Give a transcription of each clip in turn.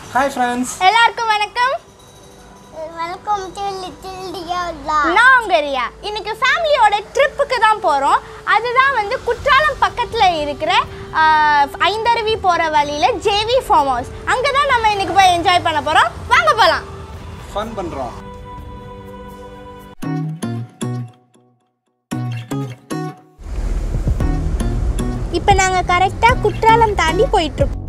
Hi friends. எல்லாருக்கும் வணக்கம். Welcome to little டியோலா. நான் உங்க ரியா. இன்னைக்கு ஃபேமிலியோட ட்ரிப்புக்கு தான் போறோம். அதுதான் வந்து குற்றாலம் பக்கத்துல இருக்கிற ஐந்தருவி போற வழியில ஜேவி ஃபார்ம் ஹவுஸ். அங்க தான் நம்ம இன்னைக்கு போய் என்ஜாய் பண்ண போறோம். வாங்க போலாம். ஃபன் பண்றோம். இப்போ நாங்க கரெக்ட்டா குற்றாலம் தாண்டி போயிட்டு இருக்கோம்.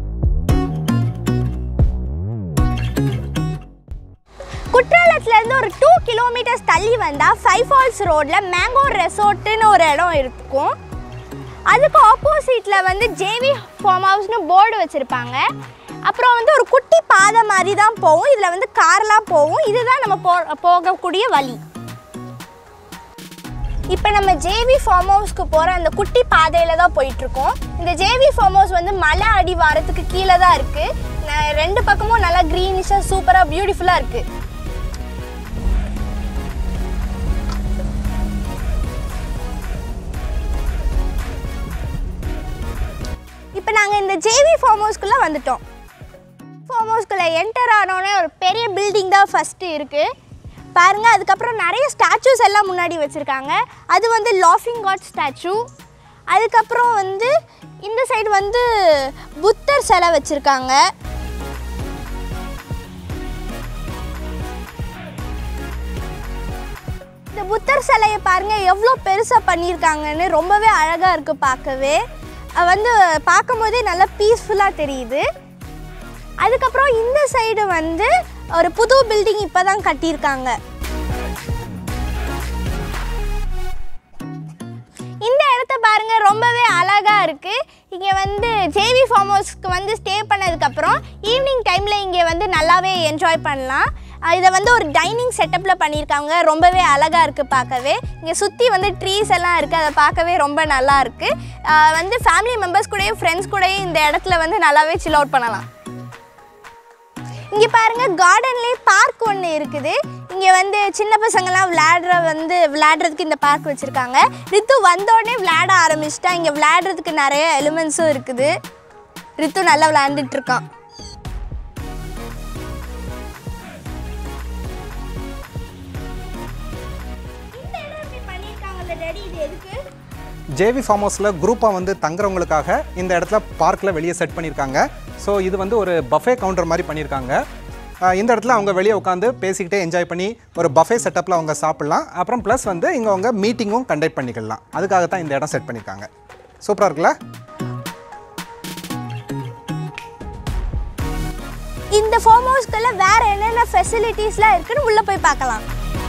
குற்றாலத்துல இருந்து ஒரு 2 கிலோமீட்டர்ஸ் தள்ளி வந்தா 5 ஃபால்ஸ் ரோட்ல மேங்கோ ரெசார்ட்னு ஒரு இடம் இருக்கும். அதுக்கு ஆப்போசிட்ல வந்து ஜேவி ஃபார்ம் ஹவுஸ்னு போர்டு வச்சிருப்பாங்க. அப்புறம் வந்து ஒரு குட்டி பாதை மாதிரி தான் போகும். இதுல வந்து கார்லாம் போகும். இதுதான் நம்ம போகக்கூடிய வழி. இப்போ நம்ம ஜேவி ஃபார்ம் ஹவுஸ்க்கு போகிற அந்த குட்டி பாதையில் தான் போயிட்டுருக்கோம். இந்த ஜேவி ஃபார்ம் ஹவுஸ் வந்து மலை அடிவாரத்துக்கு கீழே தான் இருக்குது. ரெண்டு பக்கமும் நல்லா க்ரீனிஷாக சூப்பராக பியூட்டிஃபுல்லாக இருக்குது. இப்போ நாங்கள் இந்த ஜேவி ஃபார்ம் ஹவுஸ்க்குள்ளே வந்துட்டோம். ஃபார்ம் ஹவுஸ்க்குள்ளே என்டர் ஆனோடனே ஒரு பெரிய பில்டிங் தான் ஃபஸ்ட்டு இருக்குது பாருங்கள். அதுக்கப்புறம் நிறைய ஸ்டாச்சூஸ் எல்லாம் முன்னாடி வச்சுருக்காங்க. அது வந்து லாஃபிங் காட் ஸ்டாச்சு. அதுக்கப்புறம் வந்து இந்த சைடு வந்து புத்தர் சிலை வச்சுருக்காங்க. இந்த புத்தர் சிலையை பாருங்கள் எவ்வளோ பெருசாக பண்ணியிருக்காங்கன்னு. ரொம்பவே அழகாக இருக்குது பார்க்கவே. வந்து பார்க்கும் போதே நல்லா பீஸ்ஃபுல்லாக தெரியுது. அதுக்கப்புறம் இந்த சைடு வந்து ஒரு புது பில்டிங் இப்போ தான் கட்டியிருக்காங்க. இந்த இடத்த பாருங்க ரொம்பவே அழகாக இருக்குது. இங்கே வந்து ஜேவி ஃபார்ம் ஹவுஸ்க்கு வந்து ஸ்டே பண்ணதுக்கப்புறம் ஈவினிங் டைமில் இங்கே வந்து நல்லாவே என்ஜாய் பண்ணலாம். இதை வந்து ஒரு டைனிங் செட்டப்பில் பண்ணியிருக்காங்க. ரொம்பவே அழகாக இருக்குது பார்க்கவே. இங்கே சுற்றி வந்து ட்ரீஸ் எல்லாம் இருக்குது. அதை பார்க்கவே ரொம்ப நல்லா இருக்குது. வந்து ஃபேமிலி மெம்பர்ஸ் கூடயும் ஃப்ரெண்ட்ஸ் கூடயும் இந்த இடத்துல வந்து நல்லாவே சில் அவுட் பண்ணலாம். இங்கே பாருங்கள் கார்டன்லேயே பார்க் ஒன்று இருக்குது. இங்கே வந்து சின்ன பசங்கள்லாம் விளையாடுறதுக்கு இந்த பார்க் வச்சுருக்காங்க. ரித்து வந்தோடனே விளையாட ஆரம்பிச்சிட்டா. இங்கே விளையாடுறதுக்கு நிறைய எலிமெண்ட்ஸும் இருக்குது. ரித்து நல்லா விளையாண்டுட்ருக்கான். ஜேவி ஃபார்ம் ஹவுஸில் குரூப்பாக வந்து தங்குறவங்களுக்காக இந்த இடத்துல பார்க்கில் வெளியே செட் பண்ணியிருக்காங்க. ஸோ இது வந்து ஒரு பஃபே கவுண்டர் மாதிரி பண்ணியிருக்காங்க. இந்த இடத்துல அவங்க வெளியே உட்காந்து பேசிக்கிட்டே என்ஜாய் பண்ணி ஒரு பஃபே செட்டப்பில் அவங்க சாப்பிட்லாம். அப்புறம் ப்ளஸ் வந்து இங்கே அவங்க மீட்டிங்கும் கண்டக்ட் பண்ணிக்கலாம். அதுக்காக தான் இந்த இடம் செட் பண்ணியிருக்காங்க. சூப்பராக இருக்குல்ல? இந்த ஃபார்ம் ஹவுஸ்க்குள்ள வேறு என்னென்ன ஃபெசிலிட்டிஸ்லாம் இருக்குன்னு உள்ளே போய் பார்க்கலாம்.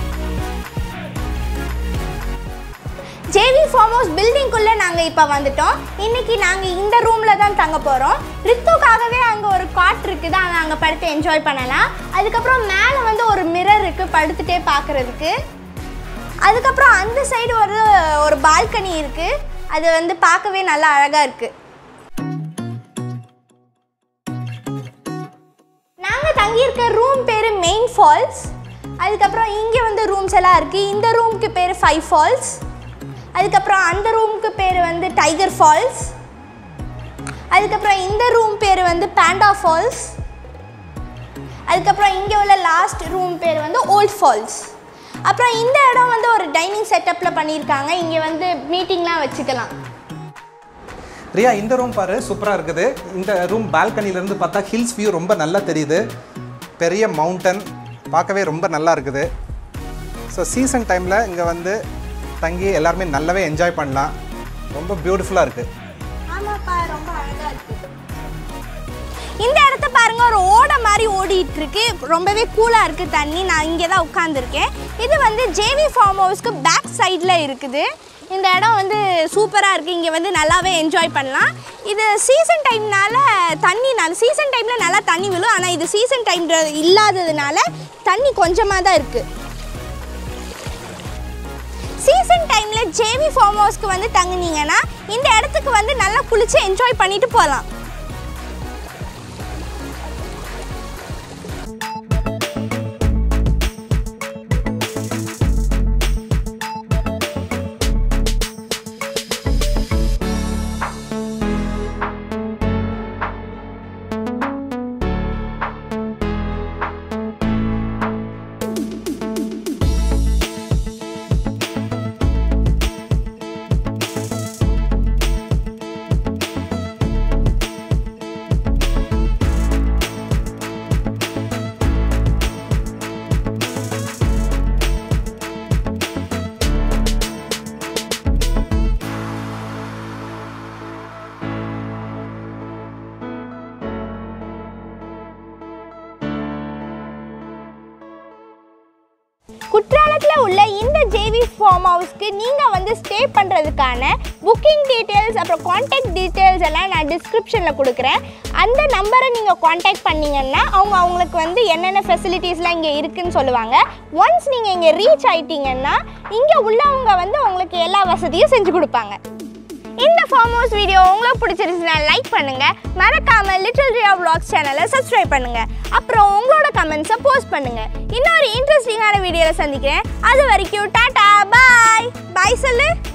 ஜேவி ஃபார்ம் ஹவுஸ் பில்டிங்குள்ளே நாங்கள் இப்போ வந்துட்டோம். இன்றைக்கி நாங்கள் இந்த ரூமில் தான் தங்க போகிறோம். ரித்துக்காகவே அங்கே ஒரு காட் இருக்குது. அதை அங்கே படுத்து என்ஜாய் பண்ணலாம். அதுக்கப்புறம் மேலே வந்து ஒரு மிரர் இருக்குது படுத்துகிட்டே பார்க்குறதுக்கு. அதுக்கப்புறம் அந்த சைடு ஒரு பால்கனி இருக்குது. அது வந்து பார்க்கவே நல்லா அழகாக இருக்குது. நாங்கள் தங்கியிருக்க ரூம் பேர் மெயின் ஃபால்ஸ். அதுக்கப்புறம் இங்கே வந்து ரூம்ஸ் எல்லாம் இருக்குது. இந்த ரூமுக்கு பேர் 5 ஃபால்ஸ். அதுக்கப்புறம் அந்த ரூமுக்கு பேர் வந்து டைகர் ஃபால்ஸ். அதுக்கப்புறம் இந்த ரூம் பேர் வந்து பேண்டா ஃபால்ஸ். அதுக்கப்புறம் இங்கே உள்ள லாஸ்ட் ரூம் பேர் வந்து ஓல்ட் ஃபால்ஸ். அப்புறம் இந்த இடம் வந்து ஒரு டைனிங் செட்டப்பில் பண்ணியிருக்காங்க. இங்கே வந்து மீட்டிங்லாம் வச்சுக்கலாம். ரியா, இந்த ரூம் பாரு சூப்பராக இருக்குது. இந்த ரூம் பால்கனிலேருந்து பார்த்தா ஹில்ஸ் வியூ ரொம்ப நல்லா தெரியுது. பெரிய மவுண்டன் பார்க்கவே ரொம்ப நல்லா இருக்குது. ஸோ சீசன் டைமில் இங்கே வந்து தங்கி எல்லாருமே நல்லாவே என்ஜாய் பண்ணலாம். ரொம்ப பியூட்டிஃபுல்லாக இருக்குது. ஆமாப்பா, ரொம்ப அழகாக இருக்குது. இந்த இடத்த பாருங்க, ஒரு ஓடை மாதிரி ஓடிட்டு இருக்கு. ரொம்பவே கூலாக இருக்குது தண்ணி. நான் இங்கே தான் உட்காந்துருக்கேன். இது வந்து ஜேவி ஃபார்ம் ஹவுஸ்க்கு பேக் சைடில் இருக்குது. இந்த இடம் வந்து சூப்பராக இருக்குது. இங்கே வந்து நல்லாவே என்ஜாய் பண்ணலாம். இது சீசன் டைம்னால சீசன் டைமில் நல்லா தண்ணி விழும். ஆனால் இது சீசன் டைம் இல்லாததுனால தண்ணி கொஞ்சமாக தான் இருக்குது. சீசன் டைமில் ஜேவி ஃபார்ம் ஹவுஸ்க்கு வந்து தங்குனீங்கன்னா இந்த இடத்துக்கு வந்து நல்லா குளிச்சு என்ஜாய் பண்ணிட்டு போகலாம். குற்றாலத்தில் உள்ள இந்த ஜேவி ஃபார்ம் ஹவுஸ்க்கு நீங்கள் வந்து ஸ்டே பண்ணுறதுக்கான புக்கிங் டீட்டெயில்ஸ் அப்புறம் காண்டாக்ட் டீட்டெயில்ஸ் எல்லாம் நான் டிஸ்கிரிப்ஷனில் கொடுக்குறேன். அந்த நம்பரை நீங்கள் காண்டாக்ட் பண்ணிங்கன்னா அவங்களுக்கு வந்து என்னென்ன ஃபெசிலிட்டிஸ்லாம் இங்கே இருக்குதுன்னு சொல்லுவாங்க. ஒன்ஸ் நீங்கள் இங்கே ரீச் ஆகிட்டீங்கன்னா இங்கே உள்ளவங்க வந்து உங்களுக்கு எல்லா வசதியும் செஞ்சு கொடுப்பாங்க. இந்த ஃபார்ம் ஹவுஸ் வீடியோ உங்களுக்கு பிடிச்சிருந்துச்சுன்னா லைக் பண்ணுங்கள், மறக்காமல் லிட்டில் ரியா vlogs சேனலை சப்ஸ்கிரைப் பண்ணுங்கள், அப்புறம் உங்களோட கமெண்ட்ஸை போஸ்ட் பண்ணுங்கள். இன்னொரு இன்ட்ரெஸ்டிங்கான வீடியோவில் சந்திக்கிறேன். அது வரைக்கும் டாடா பாய். பாய் சொல்லு.